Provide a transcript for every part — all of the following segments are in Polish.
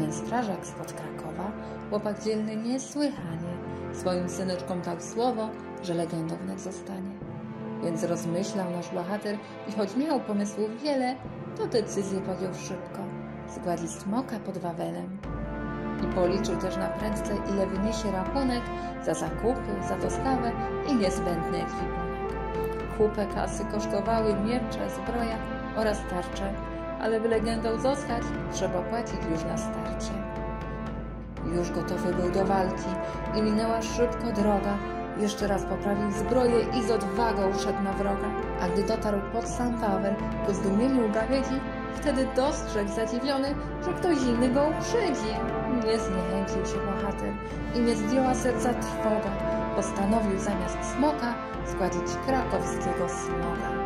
Pewien strażak spod Krakowa, chłopak dzielny niesłychanie, swoim syneczkom dał słowo, że legendą wnet zostanie. Więc rozmyślał nasz bohater i choć miał pomysłów wiele, to decyzję podjął szybko. Zgładzić smoka pod Wawelem. I policzył też na prędce, ile wyniesie rachunek za zakupy, za dostawę i niezbędny ekwipunek. Kupę kasy kosztowały miecze, zbroja oraz tarcze, ale by legendą zostać, trzeba płacić już na starcie. Już gotowy był do walki i minęła szybko droga. Jeszcze raz poprawił zbroję i z odwagą szedł na wroga. A gdy dotarł pod sam Wawel, ku zdumieniu gawędzi, wtedy dostrzegł zadziwiony, że ktoś inny go uprzedzi. Nie zniechęcił się bohater i nie zdjęła serca trwoga. Postanowił zamiast smoka zgładzić krakowskiego smoga.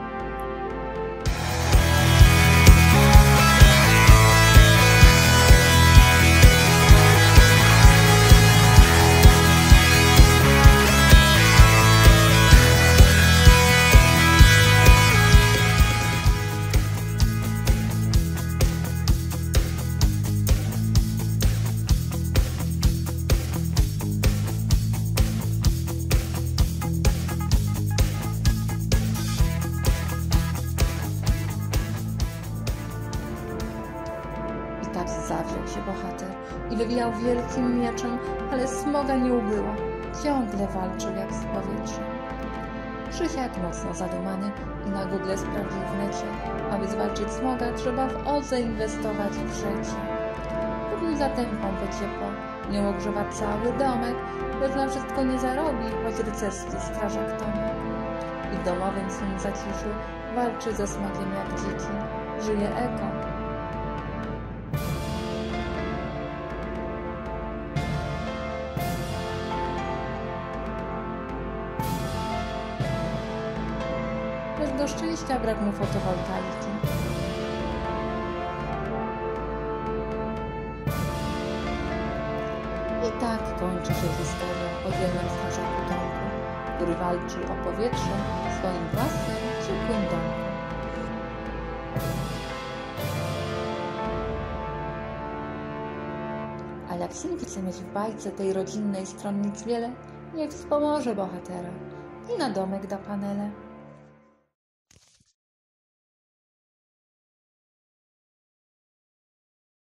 Tak zawziął się bohater i wywijał wielkim mieczem, ale smoga nie ubyło. Ciągle walczył jak z powietrzem. Przysiadł mocno zadumany i na Google sprawdził w necie. Aby zwalczyć smoga, trzeba w OZE inwestować w życie. Kupił zatem pompę ciepła, nią ogrzewa cały domek, lecz na wszystko nie zarobi, choć rycerski strażak Tomek. I w domowym swym zaciszu walczy ze smogiem jak dziki. Żyje eko. Lecz do szczęścia brak mu fotowoltaiki. I tak kończy się historia o dzielnym strażaku Tomku, który walczy o powietrze w swoim własnym, ciepłym domku. A jak syn chce mieć w bajce tej rodzinnej stronnic wiele, niech wspomoże bohatera i na domek da panele.